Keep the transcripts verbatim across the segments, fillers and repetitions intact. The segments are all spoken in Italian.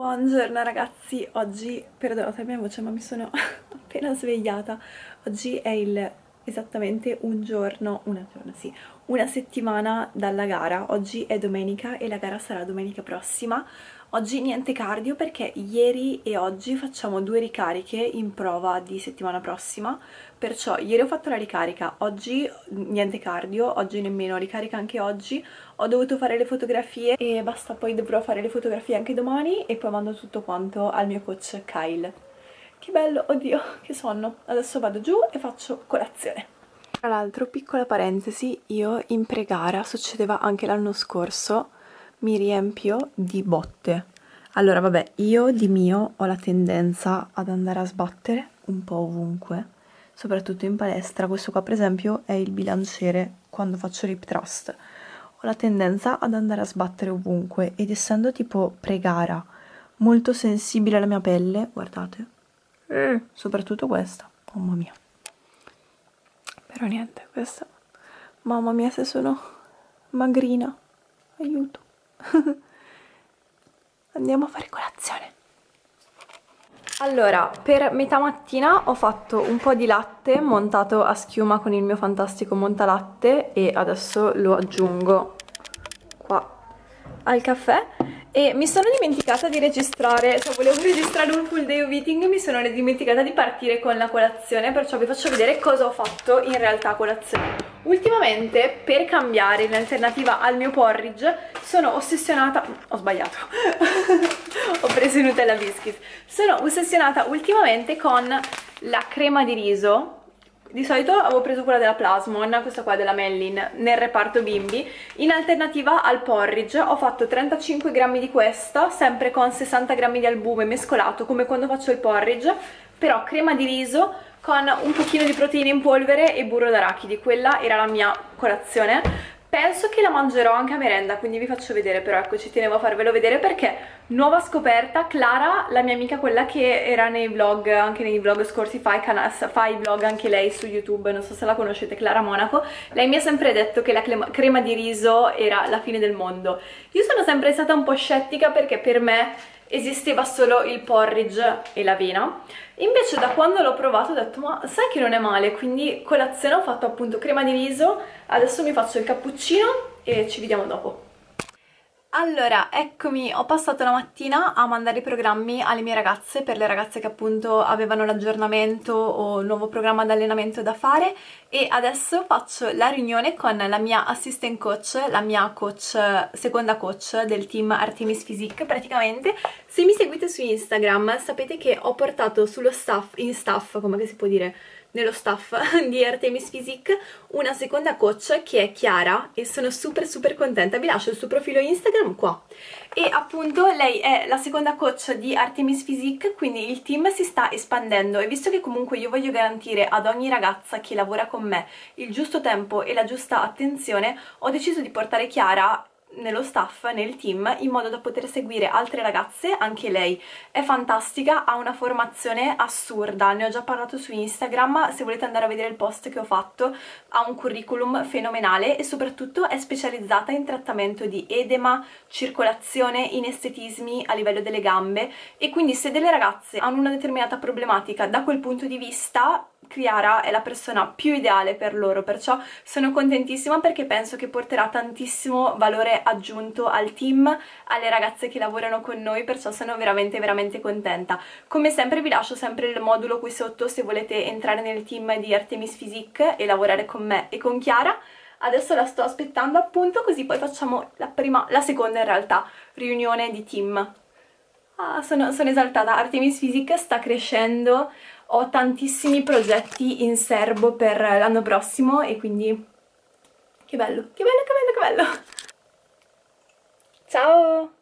Buongiorno ragazzi, oggi, perdonate la mia voce ma mi sono appena svegliata. Oggi è il, esattamente un giorno, una giorno, sì, una settimana dalla gara. Oggi è domenica e la gara sarà domenica prossima. Oggi niente cardio perché ieri e oggi facciamo due ricariche in prova di settimana prossima. Perciò ieri ho fatto la ricarica, oggi niente cardio, oggi nemmeno, ricarica anche oggi. Ho dovuto fare le fotografie e basta, poi dovrò fare le fotografie anche domani e poi mando tutto quanto al mio coach Kyle. Che bello, oddio, che sonno. Adesso vado giù e faccio colazione. Tra l'altro, piccola parentesi, io in pre-gara, succedeva anche l'anno scorso, mi riempio di botte. Allora, vabbè, io di mio ho la tendenza ad andare a sbattere un po' ovunque, soprattutto in palestra. Questo qua, per esempio, è il bilanciere quando faccio l'hip thrust. Ho la tendenza ad andare a sbattere ovunque ed essendo tipo pre-gara molto sensibile alla mia pelle, guardate, eh, soprattutto questa, mamma mia. Però niente, questa, mamma mia se sono magrina, aiuto. Andiamo a fare colazione. Allora, per metà mattina ho fatto un po' di latte montato a schiuma con il mio fantastico montalatte e adesso lo aggiungo qua al caffè. E mi sono dimenticata di registrare, cioè volevo registrare un full day of eating e mi sono dimenticata di partire con la colazione, perciò vi faccio vedere cosa ho fatto in realtà a colazione. Ultimamente, per cambiare in alternativa al mio porridge, sono ossessionata... ho sbagliato, ho preso i Nutella Biscuits. Sono ossessionata ultimamente con la crema di riso. Di solito avevo preso quella della Plasmon, questa qua della Mellin, nel reparto bimbi. In alternativa al porridge ho fatto trentacinque grammi di questa, sempre con sessanta grammi di albume mescolato, come quando faccio il porridge, però crema di riso con un pochino di proteine in polvere e burro d'arachidi. Quella era la mia colazione. Penso che la mangerò anche a merenda, quindi vi faccio vedere, però ecco, ci tenevo a farvelo vedere perché nuova scoperta. Clara, la mia amica, quella che era nei vlog, anche nei vlog scorsi, fa i, fa i vlog anche lei su YouTube, non so se la conoscete, Clara Monaco, lei mi ha sempre detto che la crema di riso era la fine del mondo. Io sono sempre stata un po' scettica perché per me esisteva solo il porridge e l'avena, invece da quando l'ho provato ho detto ma sai che non è male, quindi colazione ho fatto appunto crema di riso, adesso mi faccio il cappuccino e ci vediamo dopo. Allora, eccomi, ho passato la mattina a mandare i programmi alle mie ragazze, per le ragazze che appunto avevano l'aggiornamento o il nuovo programma di allenamento da fare, e adesso faccio la riunione con la mia assistant coach, la mia coach, seconda coach del team Artemis Physique. Praticamente, se mi seguite su Instagram sapete che ho portato sullo staff, in staff, come si può dire, nello staff di Artemis Physique una seconda coach che è Chiara e sono super super contenta. Vi lascio il suo profilo Instagram qua. E appunto lei è la seconda coach di Artemis Physique, quindi il team si sta espandendo e visto che comunque io voglio garantire ad ogni ragazza che lavora con me il giusto tempo e la giusta attenzione, ho deciso di portare Chiara nello staff, nel team, in modo da poter seguire altre ragazze. Anche lei è fantastica, ha una formazione assurda, ne ho già parlato su Instagram, se volete andare a vedere il post che ho fatto, ha un curriculum fenomenale e soprattutto è specializzata in trattamento di edema, circolazione, in estetismi a livello delle gambe, e quindi se delle ragazze hanno una determinata problematica da quel punto di vista, Chiara è la persona più ideale per loro, perciò sono contentissima perché penso che porterà tantissimo valore aggiunto al team, alle ragazze che lavorano con noi, perciò sono veramente veramente contenta. Come sempre vi lascio sempre il modulo qui sotto se volete entrare nel team di Artemis Physique e lavorare con me e con Chiara. Adesso la sto aspettando appunto, così poi facciamo la prima, la seconda in realtà, riunione di team. Ah, sono, sono esaltata. Artemis Physique sta crescendo, ho tantissimi progetti in serbo per l'anno prossimo e quindi che bello, che bello, che bello, che bello. Ciao!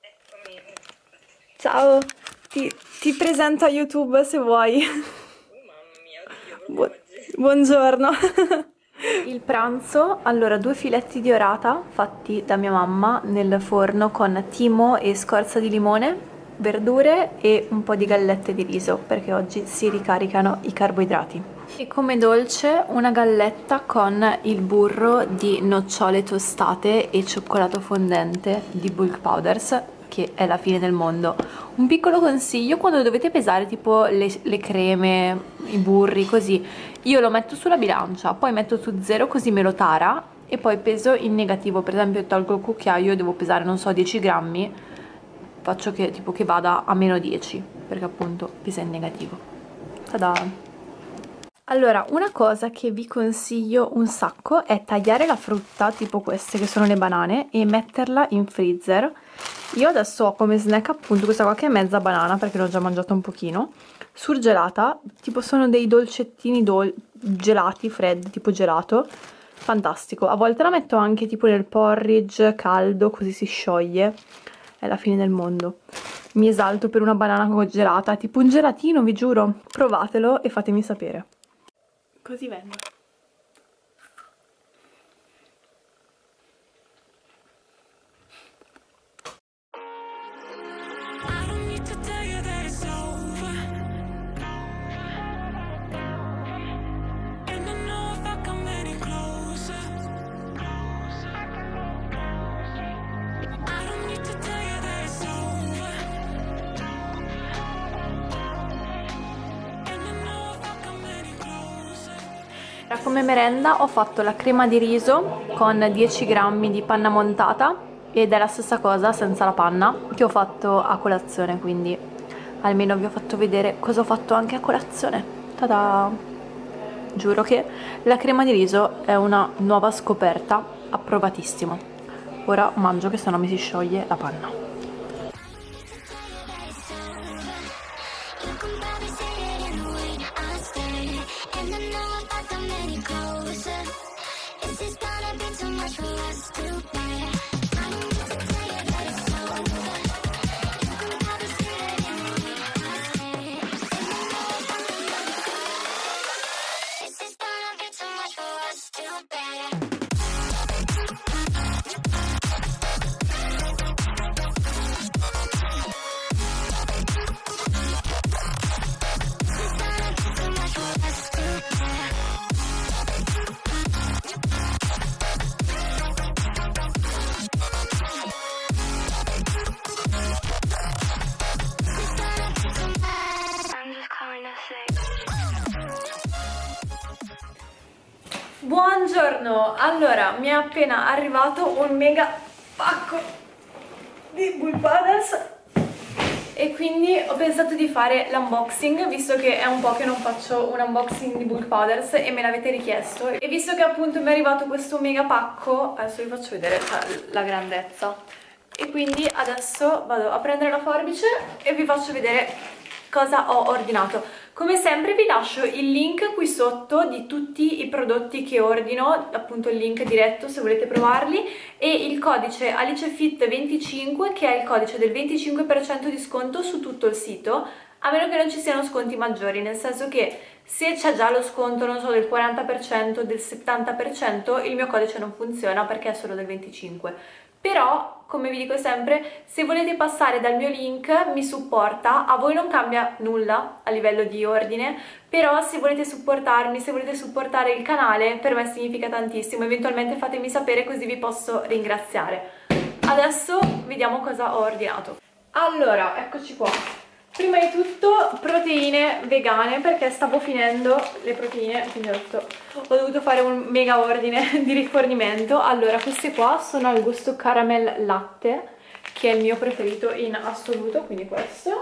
Ciao! Ti, ti presento a YouTube se vuoi. Mamma mia, oddio, buongiorno! Il pranzo, allora due filetti di orata fatti da mia mamma nel forno con timo e scorza di limone, verdure e un po' di gallette di riso perché oggi si ricaricano i carboidrati. E come dolce una galletta con il burro di nocciole tostate e cioccolato fondente di Bulk Powders, che è la fine del mondo. Un piccolo consiglio: quando dovete pesare tipo le, le creme, i burri, così, io lo metto sulla bilancia, poi metto su zero così me lo tara e poi peso in negativo. Per esempio tolgo il cucchiaio, devo pesare non so dieci grammi, faccio che tipo che vada a meno dieci perché appunto pesa in negativo. Tada! Allora, una cosa che vi consiglio un sacco è tagliare la frutta, tipo queste che sono le banane, e metterla in freezer. Io adesso ho come snack appunto questa qua che è mezza banana, perché l'ho già mangiata un pochino, surgelata, tipo sono dei dolcettini dol gelati, freddi, tipo gelato, fantastico. A volte la metto anche tipo nel porridge caldo, così si scioglie, è la fine del mondo. Mi esalto per una banana congelata, tipo un gelatino, vi giuro. Provatelo e fatemi sapere. Così vengo. Come merenda ho fatto la crema di riso con dieci grammi di panna montata ed è la stessa cosa senza la panna che ho fatto a colazione, quindi almeno vi ho fatto vedere cosa ho fatto anche a colazione. Tada! Giuro che la crema di riso è una nuova scoperta, approvatissimo. Ora mangio che sennò mi si scioglie la panna. Buongiorno, allora mi è appena arrivato un mega pacco di Bull Puddles e quindi ho pensato di fare l'unboxing, visto che è un po' che non faccio un unboxing di Bull Puddles e me l'avete richiesto, e visto che appunto mi è arrivato questo mega pacco, adesso vi faccio vedere la grandezza, e quindi adesso vado a prendere la forbice e vi faccio vedere cosa ho ordinato. Come sempre vi lascio il link qui sotto di tutti i prodotti che ordino, appunto il link diretto se volete provarli, e il codice AliceFit venticinque che è il codice del venticinque per cento di sconto su tutto il sito, a meno che non ci siano sconti maggiori, nel senso che se c'è già lo sconto, non so, del quaranta per cento, del settanta per cento, il mio codice non funziona perché è solo del venticinque per cento. Però, come vi dico sempre, se volete passare dal mio link mi supporta, a voi non cambia nulla a livello di ordine, però se volete supportarmi, se volete supportare il canale, per me significa tantissimo, eventualmente fatemi sapere così vi posso ringraziare. Adesso vediamo cosa ho ordinato. Allora, eccoci qua. Prima di tutto proteine vegane, perché stavo finendo le proteine, quindi ho, detto, ho dovuto fare un mega ordine di rifornimento. Allora, queste qua sono al gusto caramel latte, che è il mio preferito in assoluto, quindi questo.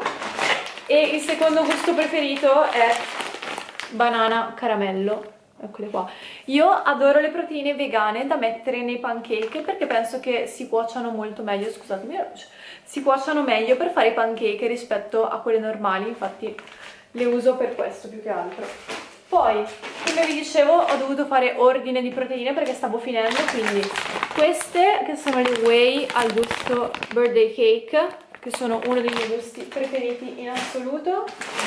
E il secondo gusto preferito è banana caramello. Eccole qua. Io adoro le proteine vegane da mettere nei pancake perché penso che si cuociano molto meglio, scusatemi la luce, si cuociano meglio per fare i pancake rispetto a quelle normali, infatti le uso per questo più che altro. Poi, come vi dicevo, ho dovuto fare ordine di proteine perché stavo finendo, quindi queste che sono le whey al gusto birthday cake, che sono uno dei miei gusti preferiti in assoluto.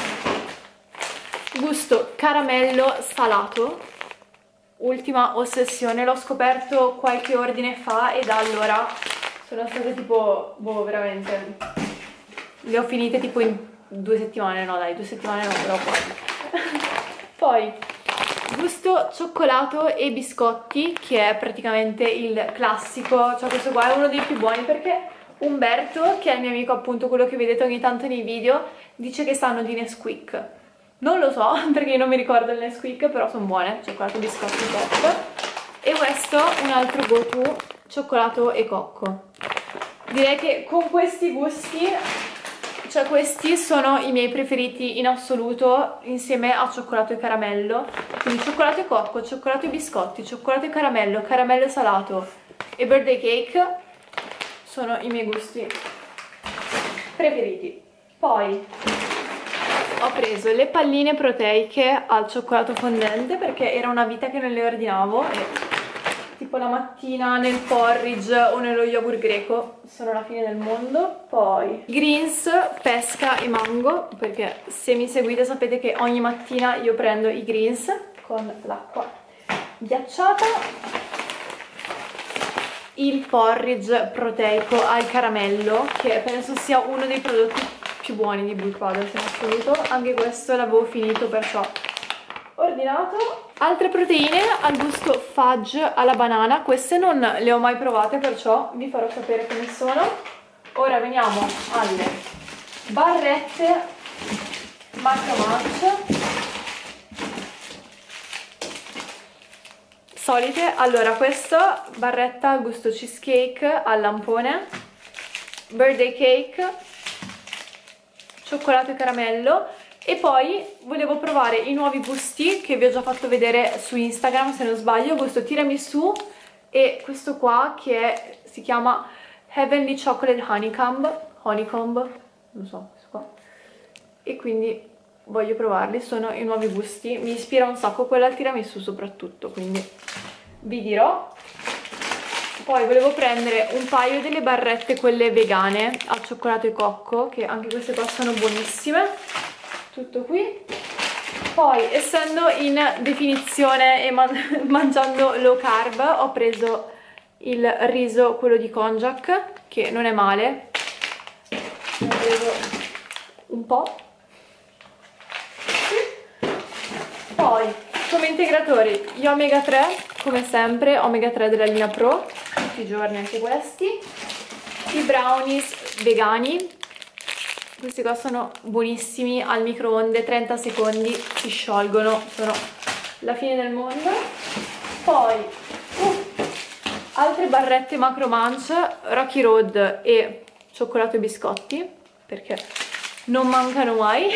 Gusto caramello salato, ultima ossessione, l'ho scoperto qualche ordine fa e da allora sono state tipo, boh, veramente, le ho finite tipo in due settimane, no dai, due settimane no, però quasi. Poi, gusto cioccolato e biscotti, che è praticamente il classico, cioè questo qua è uno dei più buoni perché Umberto, che è il mio amico appunto, quello che vedete ogni tanto nei video, dice che sanno di Nesquik. Non lo so, perché io non mi ricordo il Nesquik, però sono buone, cioccolato, biscotti, top. E questo, un altro go-to, cioccolato e cocco. Direi che con questi gusti, cioè questi sono i miei preferiti in assoluto, insieme a cioccolato e caramello. Quindi cioccolato e cocco, cioccolato e biscotti, cioccolato e caramello, caramello salato e birthday cake sono i miei gusti preferiti. Poi ho preso le palline proteiche al cioccolato fondente perché era una vita che non le ordinavo e tipo la mattina nel porridge o nello yogurt greco sono la fine del mondo. Poi greens, pesca e mango, perché se mi seguite sapete che ogni mattina io prendo i greens con l'acqua ghiacciata. Il porridge proteico al caramello, che penso sia uno dei prodotti più buoni di Bulk Powders in assoluto. Anche questo l'avevo finito, perciò ordinato. Altre proteine al gusto fudge alla banana, queste non le ho mai provate, perciò vi farò sapere come sono. Ora veniamo alle barrette Macro Munch solite. Allora, questa barretta al gusto cheesecake al lampone, birthday cake, cioccolato e caramello. E poi volevo provare i nuovi gusti che vi ho già fatto vedere su Instagram, se non sbaglio, gusto tiramisù e questo qua che è, si chiama Heavenly Chocolate Honeycomb, Honeycomb, non so, questo qua. E quindi voglio provarli, sono i nuovi gusti, mi ispira un sacco quella al tiramisù soprattutto, quindi vi dirò. Poi volevo prendere un paio delle barrette, quelle vegane al cioccolato e cocco, che anche queste qua sono buonissime. Tutto qui. Poi, essendo in definizione e man mangiando low carb, ho preso il riso, quello di konjac, che non è male. Ne ho preso un po'. Poi, come integratori, gli omega tre, come sempre, omega tre della linea Pro, tutti i giorni anche questi. I brownies vegani. Questi qua sono buonissimi, al microonde, trenta secondi, si sciolgono, sono la fine del mondo. Poi, uh, altre barrette Macro Munch, Rocky Road e cioccolato e biscotti, perché non mancano mai.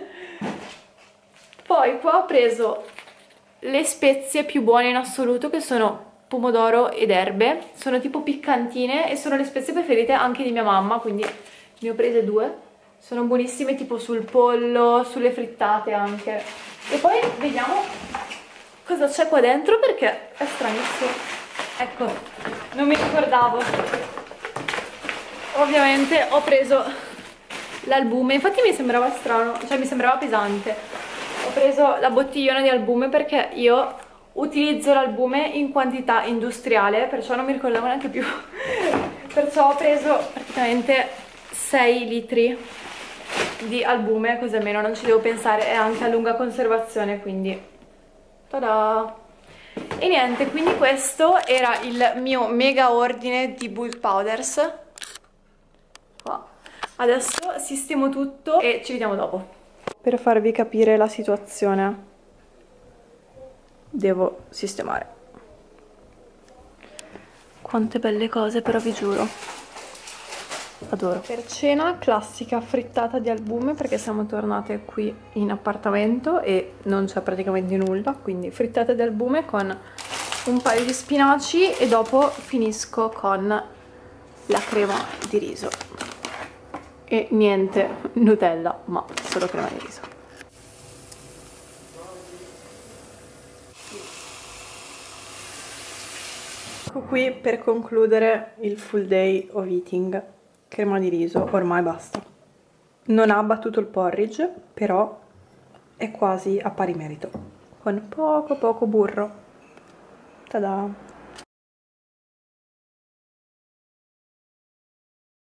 Poi qua ho preso le spezie più buone in assoluto, che sono pomodoro ed erbe, sono tipo piccantine e sono le spezie preferite anche di mia mamma, quindi ne ho prese due. Sono buonissime tipo sul pollo, sulle frittate anche. E poi vediamo cosa c'è qua dentro, perché è stranissimo. Ecco, non mi ricordavo. Ovviamente ho preso l'albume, infatti mi sembrava strano, cioè mi sembrava pesante. Ho preso la bottigliona di albume perché io utilizzo l'albume in quantità industriale, perciò non mi ricordavo neanche più. Perciò ho preso praticamente sei litri di albume, così almeno non ci devo pensare, è anche a lunga conservazione, quindi tada! E niente, quindi questo era il mio mega ordine di Bulk Powders. Qua. Adesso sistemo tutto e ci vediamo dopo. Per farvi capire la situazione devo sistemare. Quante belle cose, però vi giuro. Adoro. Per cena classica frittata di albume, perché siamo tornate qui in appartamento e non c'è praticamente nulla, quindi frittata di albume con un paio di spinaci e dopo finisco con la crema di riso. E niente Nutella, ma solo crema di riso. Ecco qui per concludere il full day of eating. Crema di riso, ormai basta. Non ha battuto il porridge, però è quasi a pari merito, con poco poco burro. Tada!